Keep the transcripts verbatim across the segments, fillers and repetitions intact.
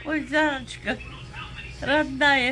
Ой, Заночка, родная,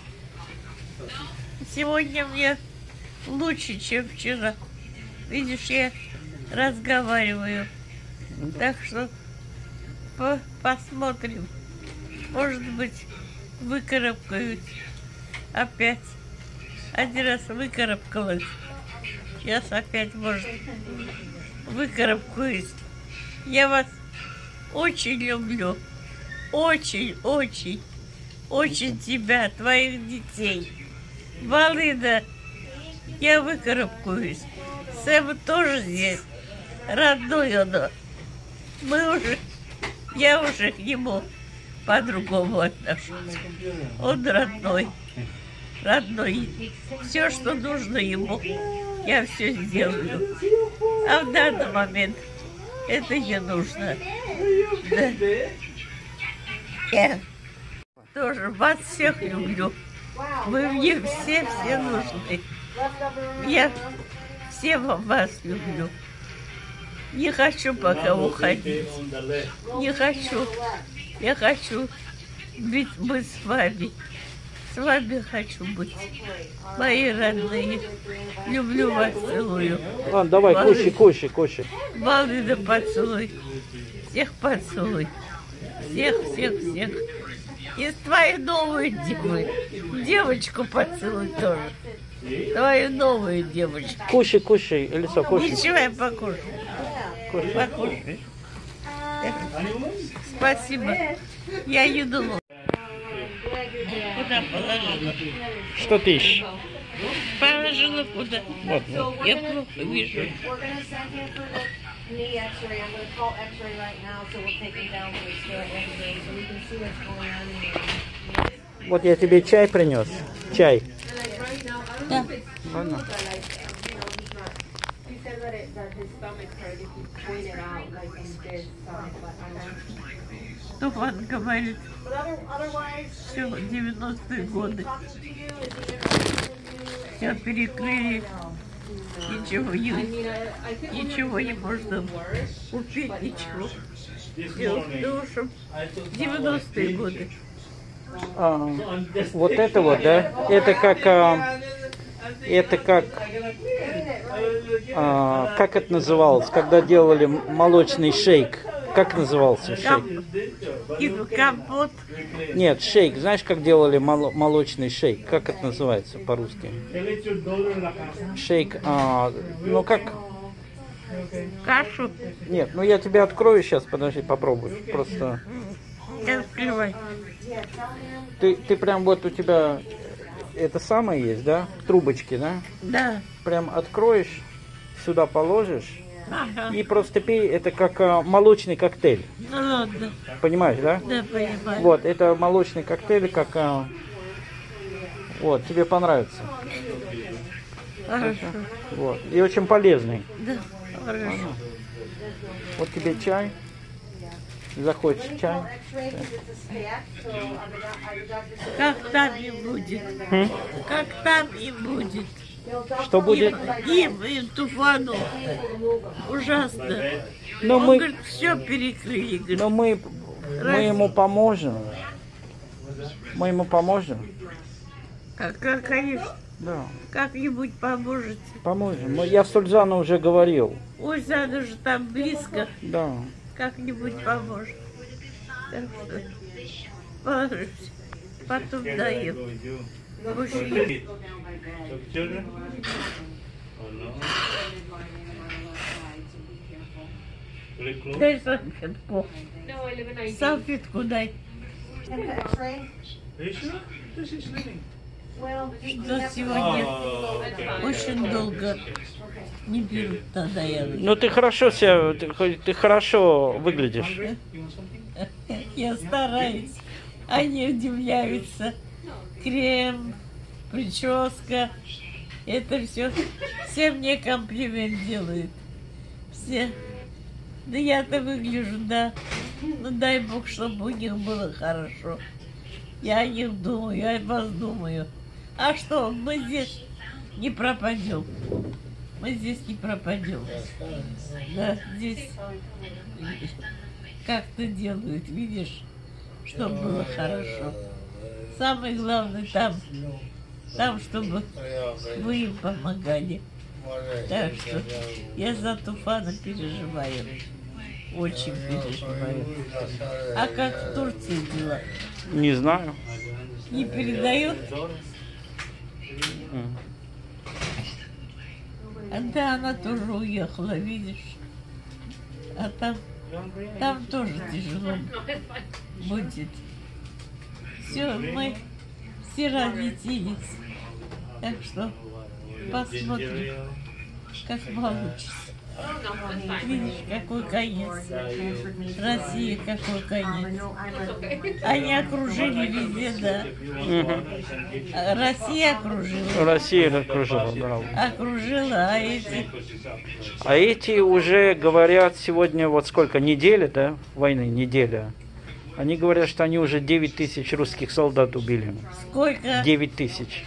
сегодня мне лучше, чем вчера. Видишь, я разговариваю. Так что по посмотрим. Может быть, выкарабкаюсь опять. Один раз выкарабкалась. Сейчас опять, может, выкарабкаюсь. Я вас очень люблю. Очень, очень, очень тебя, твоих детей. Волыда, я выкарабкаюсь. Сэм тоже здесь. Родной он. Мы уже, я уже к нему по-другому отношусь. Он родной. Родной. Все, что нужно ему, я все сделаю. А в данный момент это не нужно. Да. Я тоже вас всех люблю. Вы мне все-все нужны. Я всем вас люблю. Не хочу пока уходить. Не хочу. Я хочу быть, быть с вами. С вами хочу быть. Мои родные. Люблю вас, целую. Ладно, давай, кушай, кушай, кушай. Волыда, поцелуй. Всех поцелуй. Всех, всех, всех. И твою новую деву, девочку поцелуй тоже. Твою новую девочку. Кушай, кушай, Элиса, кушай. Ничего, я покушаю. Кушай. Покушай. Спасибо. Я не думала. Куда положила? Что ты ищешь? Положила куда? Вот, вот. Я плохо вижу. Knee x-ray. I'm going to call x-ray right now, so we'll take him down to the x-ray so we can see what's going on in here. Вот я тебе чай принес. Чай. Да. Ладно. He said that, it, that his stomach hurt if you point it out, like in this side, but I don't. Туфан говорит, But other, otherwise, все, девяностые годы. talking to you, is he interested Все перекрыли. Ничего не, ничего не можно купить, ничего. Потому что девяностые годы. А, вот это вот, да? Это как, а, это как, а, как это называлось, когда делали молочный шейк? Как назывался шейк? Компот. Нет, шейк. Знаешь, как делали мол молочный шейк? Как это называется по-русски? Шейк. А, ну как? Кашу. Нет, ну я тебе открою сейчас, подожди, попробуй. Просто. Открывай. Ты, ты прям вот у тебя это самое есть, да? Трубочки, да? Да. Прям откроешь, сюда положишь. Ага. И просто пей, это как а, молочный коктейль. Ну ладно. Понимаешь, да? Да, понимаю. Вот, это молочный коктейль, как... А, вот, тебе понравится. Хорошо. Вот, и очень полезный. Да, хорошо. Вот тебе чай. Захочешь чай. Как там и будет. Хм? Как там и будет. Что будет? Им, им, Туфану. Ужасно. Но Он мы, говорит, все перекрыли. Говорит, но мы, мы ему поможем. Мы ему поможем. как, как, конечно, Да, как-нибудь поможете. поможем. Мы- Я с Сульзану уже говорил. Ой, Зана же там близко. Да. Как-нибудь поможет. Так что положусь. Потом даем. Кушай. Children? Oh no. Very close. Дай салфетку. Салфетку дай. x-ray? Are you sure? This is living. Well, Что сегодня Oh, okay. очень долго не берут тогда я. Ну ты хорошо себя, ты, хо- ты хорошо выглядишь. You want something? Я стараюсь. Они удивляются. Крем, прическа. Это все. Все мне комплимент делают. Все. Да я-то выгляжу, да. Ну дай Бог, чтобы у них было хорошо. Я о них думаю, я о вас думаю. А что, мы здесь не пропадем. Мы здесь не пропадем. Да, здесь как-то делают, видишь, чтобы было хорошо. Самое главное там, там, чтобы вы им помогали. Так что я за Туфана переживаю. Очень переживаю. А как в Турции дела? Не знаю. Не передают? М. А да, она тоже уехала, видишь? А там, там тоже тяжело будет. Все, мы все родились. Так что посмотрим, как получится. Видишь, какой конец. Россия, какой конец. Они окружили везде, да. Мгм. А Россия окружила. Россия окружила, да. Окружила, а эти... А эти уже говорят сегодня, вот сколько, неделя, да, войны, неделя. Они говорят, что они уже девять тысяч русских солдат убили. Сколько? девять тысяч.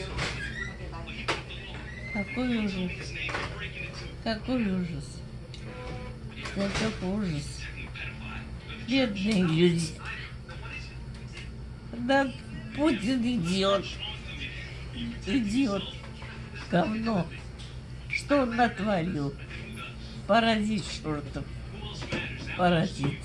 Какой ужас. Какой ужас. Какой ужас. Бедные люди. Да, Путин идиот. Идиот. Говно. Что он натворил? Паразит чертов. Паразит.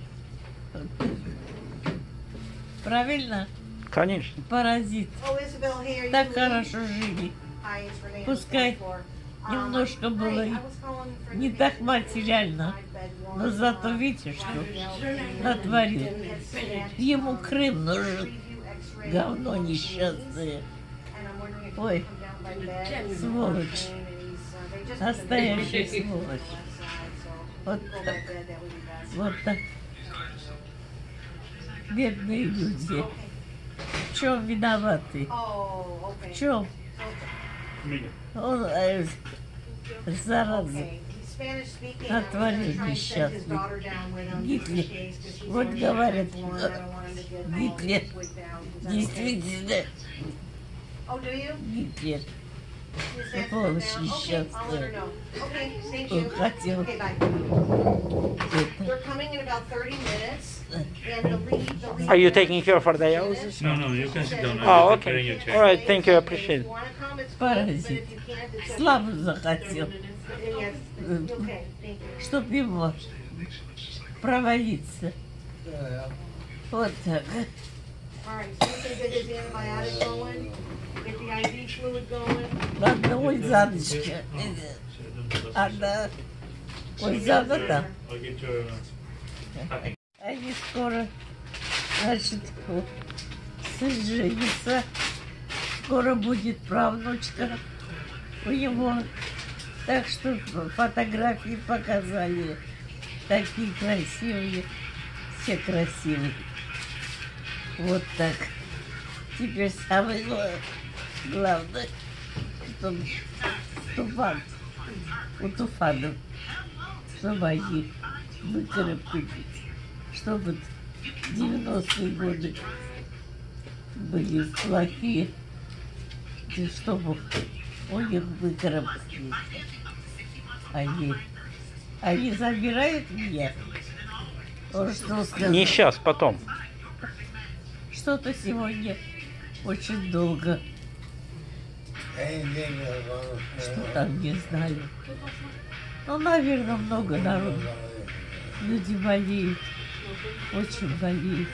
Правильно? Конечно. Паразит. Oh, Isabel, hey, are you Так leaving? хорошо жили. Hi, it's Renee. Пускай немножко было не так материально, но зато видишь, что натворил. Ему Крым нужен. Говно несчастное. Ой, сволочь. Настоящая сволочь. Вот так. Вот так. Бедные люди. В чем виноваты? В чем? Он, э, зараза. Натворил несчастный. Гитлер. Вот говорят, Гитлер. Действительно. Гитлер. Сволочь несчастная. Он хотел это. Are you taking care for the houses? No, no, you can sit down. Oh, I'm preparing your okay. chair. All right, thank you, I appreciate it. Паразит. Славу захотел. Чтоб его провалиться. Вот так. Ладно, ой, Заночка. Она... Ой, Зана там. I'll get your uh, packing. Они скоро, значит, сын женится. Скоро будет правнучка у него. Так что фотографии показали. Такие красивые. Все красивые. Вот так. Теперь самое главное, чтобы Туфан, у Туфанов, чтобы они выкарабкались, чтобы девяностые годы были плохие, и чтобы у них выкарабкались. Они, они забирают меня. Он что сказал? Не сейчас, потом. Что-то сегодня очень долго. Что там, не знаю. Ну, наверное, много народу. Люди болеют. Очень болеют.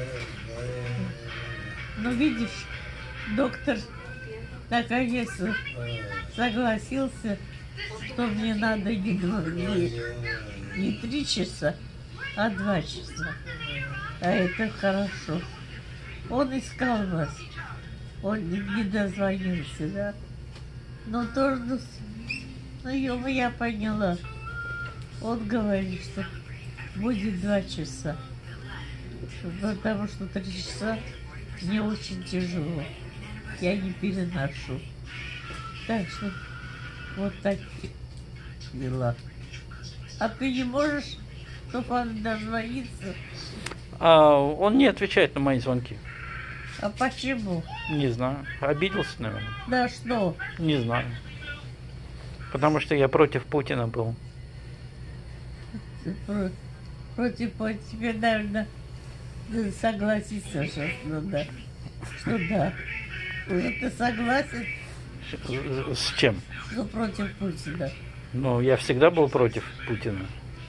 Но видишь, доктор наконец согласился, что мне надо не, два, не, не три часа, а два часа. А это хорошо. Он искал вас. Он не дозвонился, да? Но тоже, ну, его я поняла. Он говорит, что будет два часа. Потому что три часа мне очень тяжело. Я не переношу. Так что вот такие дела. А ты не можешь, чтобы он дозвониться? А, он не отвечает на мои звонки. А почему? Не знаю. Обиделся, наверное. Да что? Не знаю. Потому что я против Путина был. Ты про- против Путина тебе, наверное, Ты согласиться, что ну, да. Что да. Уже ты согласен, С с чем? что против Путина. Ну, я всегда был против Путина.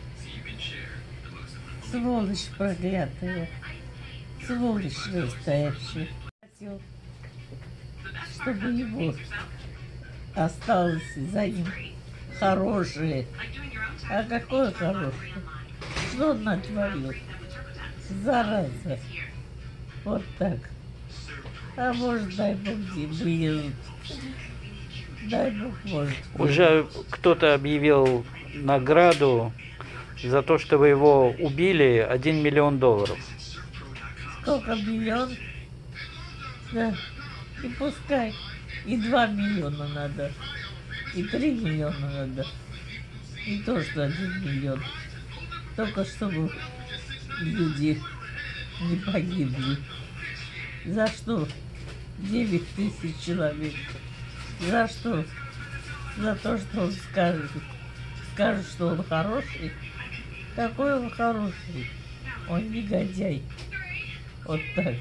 Сволочь проклятая. Сволочь настоящая. Хотел, чтобы его осталось за ним хорошее. А какое хорошее? Что он натворил? Зараза. Вот так. А может, дай Бог, где выедут. Дай Бог, может. Уже кто-то объявил награду за то, что вы его убили, один миллион долларов. Сколько миллион? Да. И пускай. И два миллиона надо. И три миллиона надо. И то, что один миллион. Только чтобы люди не погибли. За что? Девять тысяч человек. За что? За то, что он скажет. Скажет, что он хороший. Какой он хороший? Он негодяй. Вот так.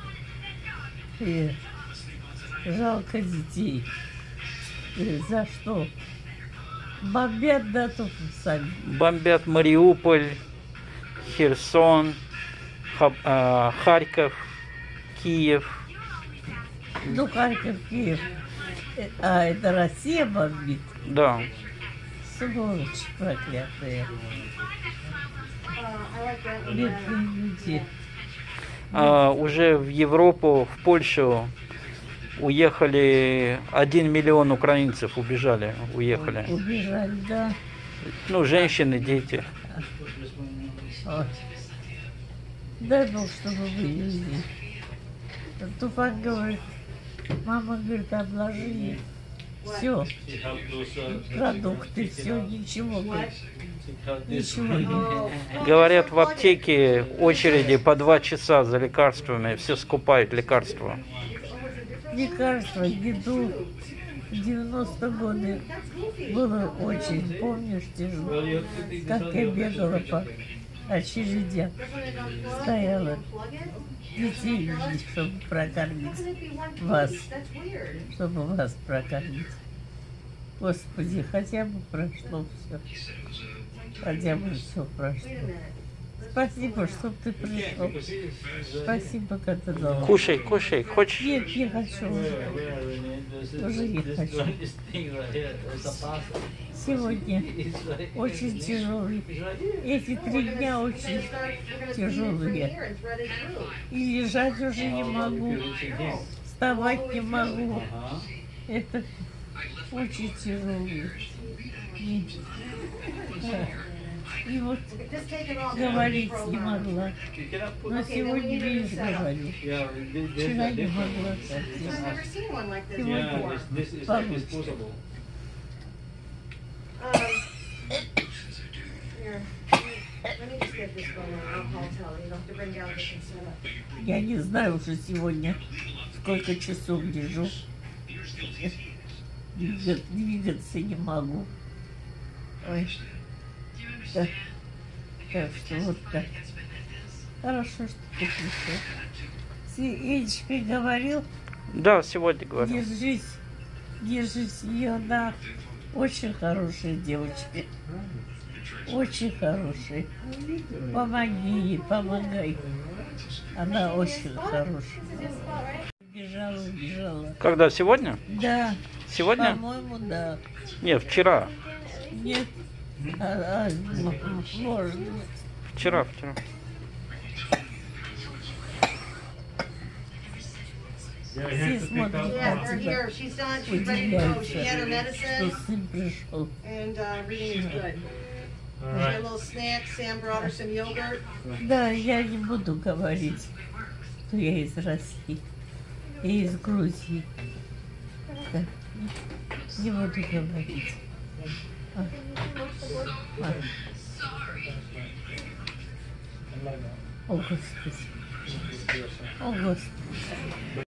И жалко детей. И за что? Бомбят, да, тут сами. Бомбят Мариуполь, Херсон, Ха- а, Харьков, Киев. Ну, Харьков, Киев. Э, А, это Россия бомбит? Да. Сволочь проклятая. Uh, I like that one. Бедные люди. А, уже в Европу, в Польшу уехали один миллион украинцев, убежали, уехали. Убежали, да. Ну, женщины, дети. Вот. Дай Бог, чтобы вывезли. Тупак говорит, мама говорит, обложили. Все, продукты, все, ничего, говорит, ничего нет. Говорят, в аптеке очереди по два часа за лекарствами, все скупают лекарства. Лекарства, еду. В девяностые годы было очень, помнишь, тяжело, как я бегала по очередям, стояла, детей, чтобы прокормить вас, чтобы вас прокормить. Господи, хотя бы прошло все, хотя бы все прошло. Спасибо, что ты пришел. Спасибо, Катадол. Кушай, кушай, хочешь? Нет, не хочу уже. Уже не хочу. Сегодня очень тяжелый. Эти три дня очень тяжелые. И лежать уже не могу. Вставать не могу. Это очень тяжелые. И, и вот говорить не могла. Но сегодня, видишь, говорю. Вчера не могла совсем. Сегодня получится. Um, here, let me just get this going. I'll, I'll tell you. You don't have to bring down this and set up. Я не знаю уже сегодня, сколько часов лежу. Двигаться, двигаться не могу. Ой. Так, так что вот так. Хорошо, что ты пришел. С Элечкой говорил, Да, сегодня говорю. держись, держись, ее она очень хорошая девочка. Очень хорошая. Помоги ей, помогай. Она очень хорошая. Убежала, убежала. Когда? Сегодня? Да, Сегодня? по-моему, да. Нет, вчера. Нет, а, а, м- может быть. Вчера, вчера. Все смотрят Yeah, на we're тебя, here. She's done. She's ready to go. She had her удивляются, что medicine, сын пришел. and uh, everything is good. All We got a right. little snack. Sam brought her some yogurt. Да, я не буду говорить, что я из России, я из Грузии. Да, не, не буду говорить. А, а. О, Господи. О, Господи.